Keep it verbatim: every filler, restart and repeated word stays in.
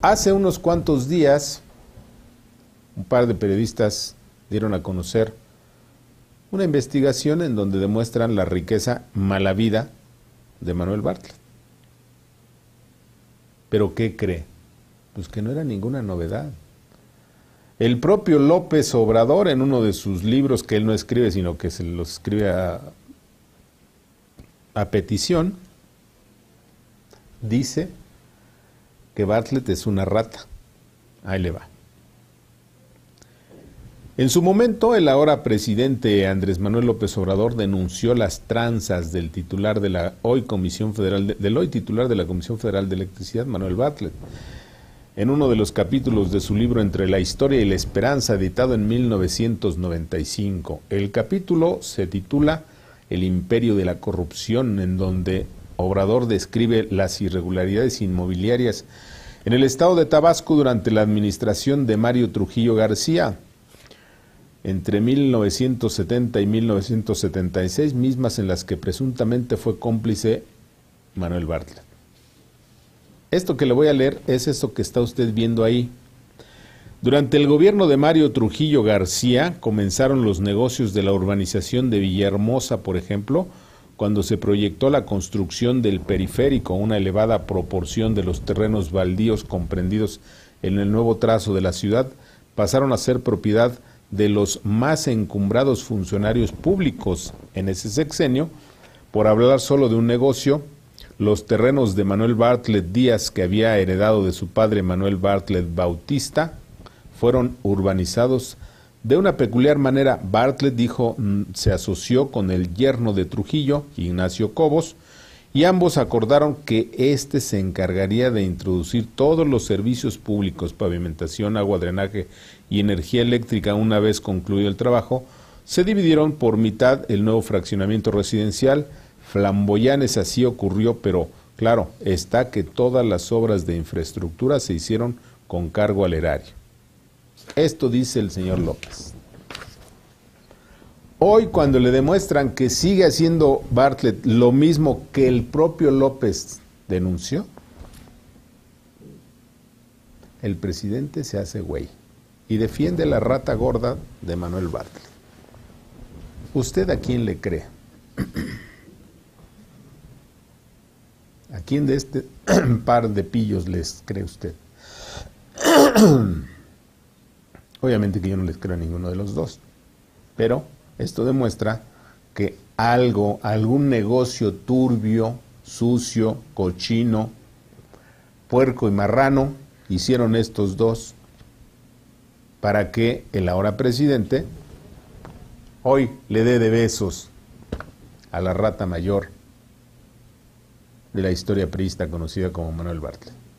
Hace unos cuantos días, un par de periodistas dieron a conocer una investigación en donde demuestran la riqueza mala vida de Manuel Bartlett. ¿Pero qué cree? Pues que no era ninguna novedad. El propio López Obrador, en uno de sus libros que él no escribe, sino que se los escribe a, a petición, dice que Bartlett es una rata. Ahí le va. En su momento, el ahora presidente Andrés Manuel López Obrador denunció las tranzas del titular de la hoy Comisión Federal de, del hoy titular de la Comisión Federal de Electricidad, Manuel Bartlett. En uno de los capítulos de su libro Entre la Historia y la Esperanza, editado en mil novecientos noventa y cinco. El capítulo se titula El imperio de la corrupción, en donde Obrador describe las irregularidades inmobiliarias en el estado de Tabasco durante la administración de Mario Trujillo García, entre mil novecientos setenta y mil novecientos setenta y seis, mismas en las que presuntamente fue cómplice Manuel Bartlett. Esto que le voy a leer es esto que está usted viendo ahí. Durante el gobierno de Mario Trujillo García comenzaron los negocios de la urbanización de Villahermosa, por ejemplo, cuando se proyectó la construcción del periférico. Una elevada proporción de los terrenos baldíos comprendidos en el nuevo trazo de la ciudad pasaron a ser propiedad de los más encumbrados funcionarios públicos en ese sexenio. Por hablar solo de un negocio, los terrenos de Manuel Bartlett Díaz, que había heredado de su padre Manuel Bartlett Bautista, fueron urbanizados de una peculiar manera. Bartlett, dijo, se asoció con el yerno de Trujillo, Ignacio Cobos, y ambos acordaron que éste se encargaría de introducir todos los servicios públicos, pavimentación, agua, drenaje y energía eléctrica. Una vez concluido el trabajo, se dividieron por mitad el nuevo fraccionamiento residencial. Flamboyanes, así ocurrió, pero claro, está que todas las obras de infraestructura se hicieron con cargo al erario. Esto dice el señor López. Hoy, cuando le demuestran que sigue haciendo Bartlett lo mismo que el propio López denunció, el presidente se hace güey y defiende la rata gorda de Manuel Bartlett. ¿Usted a quién le cree? ¿A quién de este par de pillos les cree usted? Obviamente que yo no les creo a ninguno de los dos, pero esto demuestra que algo, algún negocio turbio, sucio, cochino, puerco y marrano hicieron estos dos para que el ahora presidente hoy le dé de besos a la rata mayor de la historia priista conocida como Manuel Bartlett.